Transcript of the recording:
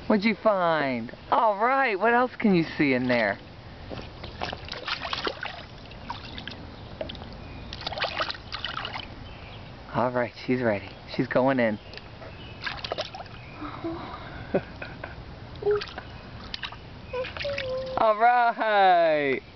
What'd you find? All right, what else can you see in there? All right, she's ready. She's going in. All right.